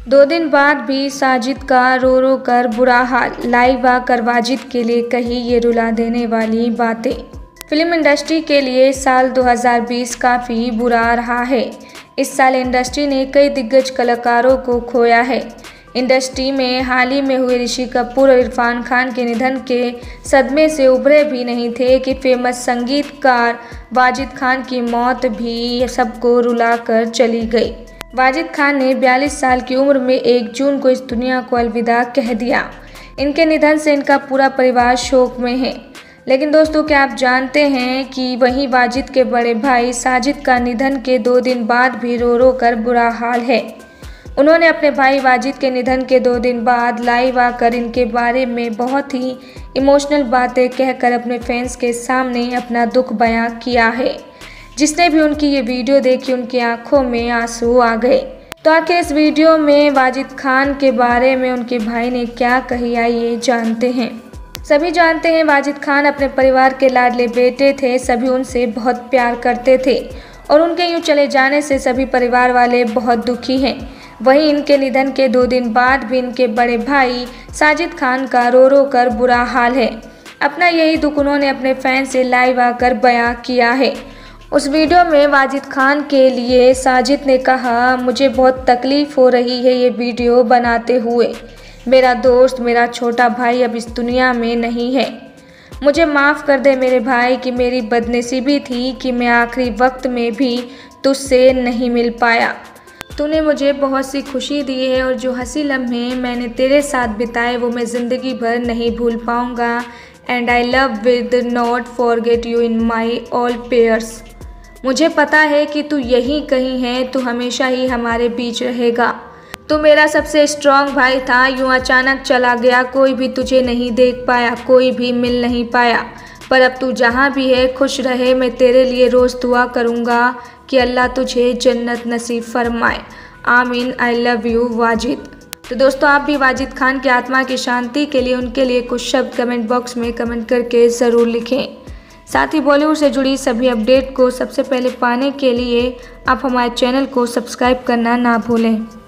2 दिन बाद भी साजिद का रो रो कर बुरा हाल। लाइव आकर वाजिद के लिए कही ये रुला देने वाली बातें। फिल्म इंडस्ट्री के लिए साल 2020 काफ़ी बुरा रहा है। इस साल इंडस्ट्री ने कई दिग्गज कलाकारों को खोया है। इंडस्ट्री में हाल ही में हुए ऋषि कपूर और इरफान खान के निधन के सदमे से उभरे भी नहीं थे कि फेमस संगीतकार वाजिद खान की मौत भी सबको रुला कर चली गई। वाजिद खान ने 42 साल की उम्र में 1 जून को इस दुनिया को अलविदा कह दिया। इनके निधन से इनका पूरा परिवार शोक में है। लेकिन दोस्तों, क्या आप जानते हैं कि वहीं वाजिद के बड़े भाई साजिद का निधन के 2 दिन बाद भी रो रो कर बुरा हाल है। उन्होंने अपने भाई वाजिद के निधन के 2 दिन बाद लाइव आकर इनके बारे में बहुत ही इमोशनल बातें कहकर अपने फैंस के सामने अपना दुख बयां किया है। जिसने भी उनकी ये वीडियो देखी उनकी आंखों में आंसू आ गए। तो आखिर इस वीडियो में वाजिद खान के बारे में उनके भाई ने क्या कही, आइए जानते हैं। सभी जानते हैं वाजिद खान अपने परिवार के लाडले बेटे थे। सभी उनसे बहुत प्यार करते थे और उनके यूँ चले जाने से सभी परिवार वाले बहुत दुखी हैं। वहीं इनके निधन के 2 दिन बाद भी इनके बड़े भाई साजिद खान का रो रो कर बुरा हाल है। अपना यही दुख उन्होंने अपने फैन से लाइव आकर बयां किया है। उस वीडियो में वाजिद खान के लिए साजिद ने कहा, मुझे बहुत तकलीफ़ हो रही है ये वीडियो बनाते हुए। मेरा दोस्त, मेरा छोटा भाई अब इस दुनिया में नहीं है। मुझे माफ़ कर दे मेरे भाई कि मेरी बदनसीबी थी कि मैं आखिरी वक्त में भी तुझसे नहीं मिल पाया। तूने मुझे बहुत सी खुशी दी है और जो हंसी लम्हे मैंने तेरे साथ बिताए वो मैं ज़िंदगी भर नहीं भूल पाऊँगा। And I love with not forget you in my all prayers. मुझे पता है कि तू यहीं कहीं है, तू हमेशा ही हमारे बीच रहेगा। तू मेरा सबसे स्ट्रॉन्ग भाई था, यूँ अचानक चला गया। कोई भी तुझे नहीं देख पाया, कोई भी मिल नहीं पाया। पर अब तू जहाँ भी है खुश रहे। मैं तेरे लिए रोज़ दुआ करूँगा कि अल्लाह तुझे जन्नत नसीब फरमाए। आमीन। I love you Wajid. तो दोस्तों, आप भी वाजिद खान की आत्मा की शांति के लिए उनके लिए कुछ शब्द कमेंट बॉक्स में कमेंट करके ज़रूर लिखें। साथ ही बॉलीवुड से जुड़ी सभी अपडेट को सबसे पहले पाने के लिए आप हमारे चैनल को सब्सक्राइब करना ना भूलें।